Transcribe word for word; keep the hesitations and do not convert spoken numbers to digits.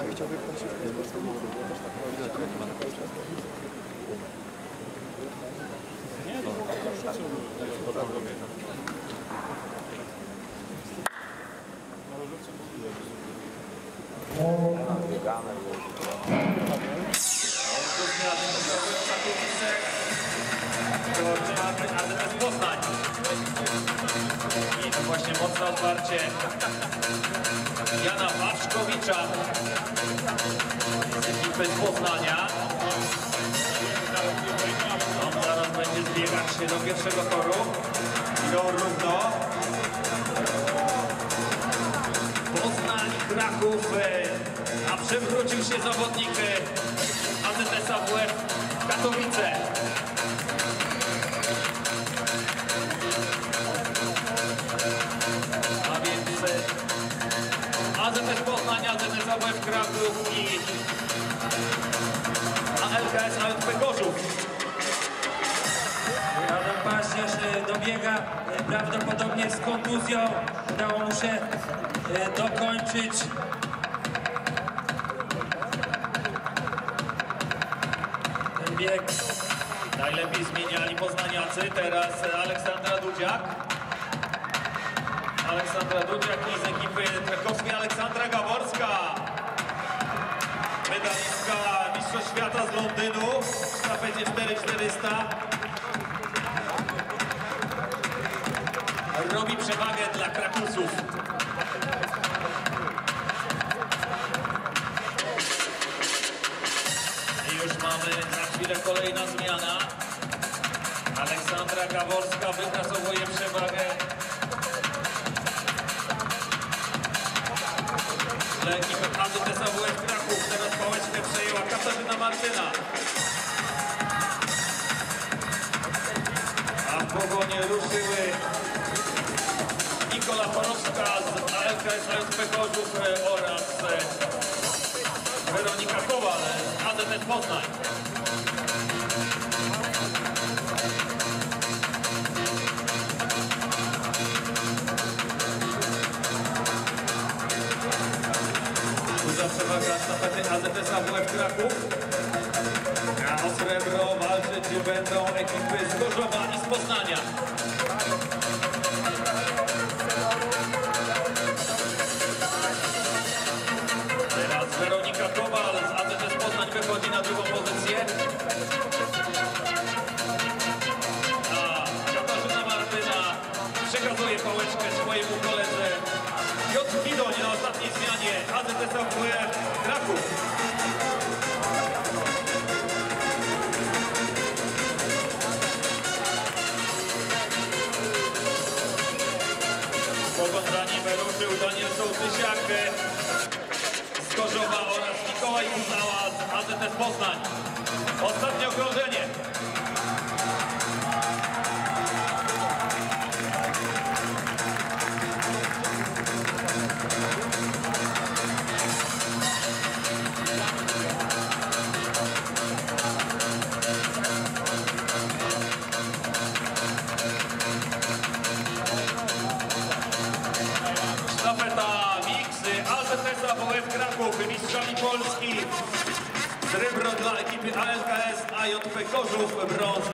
Poznań. I to właśnie mocne otwarcie Jana Waszkowicza z ekipy z Poznania. On zaraz będzie zbiegać się do pierwszego toru. I to równo. Poznań, Kraków, a przewrócił się zawodnik A Z S A W F Katowice. A więc A Z S Poznań, A Z S A W F Kraków i A L K S A J P Gorzów. Adam Paździerz dobiega prawdopodobnie z kontuzją. Udało mu się dokończyć ten bieg. Najlepiej zmieniali poznaniacy. Teraz Aleksandra Dudziak. Aleksandra Dudziak i z ekipy krakowskiej Aleksandra Gaworska. Medalistka Mistrzostw Świata z Londynu w sztafecie cztery czterysta. Robi przewagę dla Krakusów. I już mamy za chwilę kolejna zmiana. Aleksandra Gaworska wypracowuje przewagę dla ekipy A Z S A W F Kraków. Teraz pałeczkę przejęła Katarzyna Martyna. A w pogonię ruszyły Nikola Porowska z A L K S A J P Gorzów oraz Weronika Kowal z A Z S Poznań. Duża przewaga sztafety A Z S A W F Kraków. A o srebro walczyć będą ekipy z Gorzowa i z Poznania. Teraz Weronika Kowal z A Z S Poznań wychodzi na drugą pozycję. A Katarzyna Martyna przekazuje pałeczkę swojemu koledze Piotr Kidoń na ostatniej zmianie A Z S A W F Kraków. Pogoń za nim ruszył Daniel Sołtysiak z Gorzowa oraz Mikołaj Kuzała z A Z S Poznań. Ostatnie okrążenie. Sztafeta miksy A Z S A W F Kraków, mistrzami Polski. Srebro dla ekipy A L K S A J P Gorzów, brąz